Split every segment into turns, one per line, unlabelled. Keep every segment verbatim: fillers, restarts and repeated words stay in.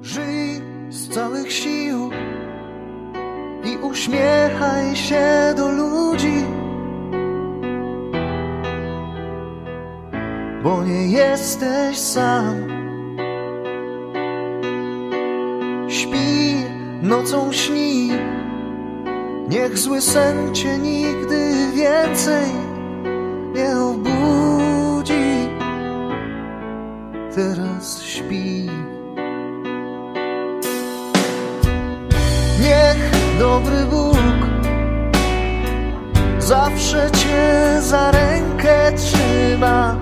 Żyj z całych sił i uśmiechaj się do ludzi, bo nie jesteś sam. Śpi, nocą śni, niech zły sen cię nigdy więcej nie obudzi. Teraz śpi. Niech dobry Bóg zawsze cię za rękę trzyma,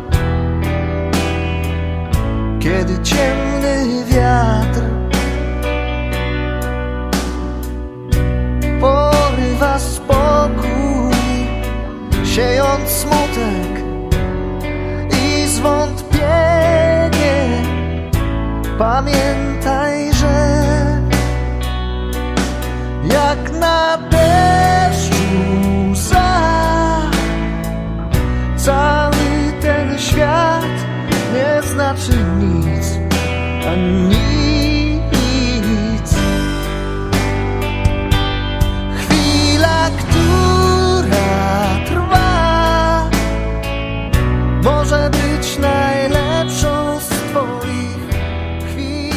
kiedy ciemny wiatr porywa spokój, siejąc smutek i zwątpienie. Pamiętaj, że jak na deszczu łza, cały ten świat nie znaczy nic, a nic. Chwila, która trwa, może być najlepszą z twoich chwil.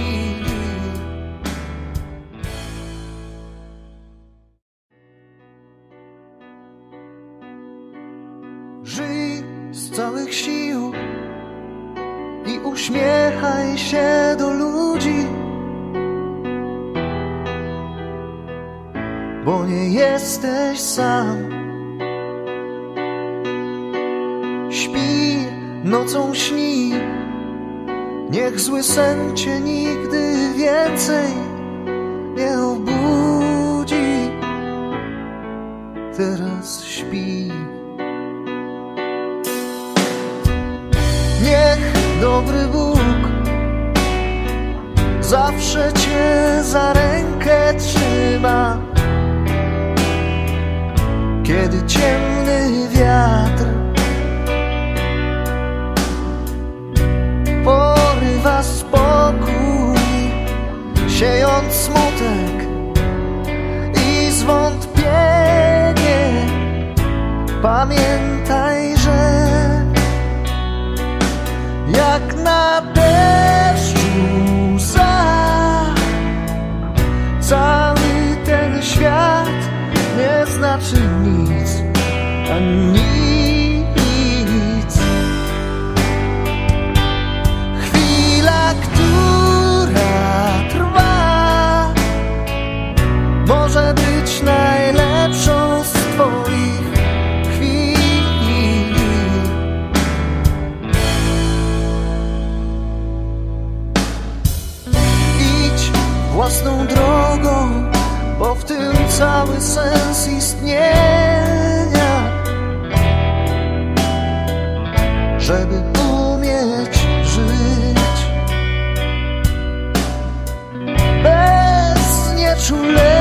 Żyj z całych sił i uśmiechaj się do ludzi, bo nie jesteś sam. Śpi, nocą śni, niech zły sen cię nigdy więcej nie obudzi. Teraz śpi. Niech dobry Bóg zawsze cię za rękę trzyma, kiedy ciemny wiatr porywa spokój, siejąc smutek i zwątpienie. Pamiętaj, że jak na deszczu łza, cały ten świat nie znaczy nic, a nic. Chwila, która trwa, może być najlepszą z twoich chwil. Idź własną drogą, bo w tym cały sens istnienia. Żeby umieć żyć bez znieczulenia.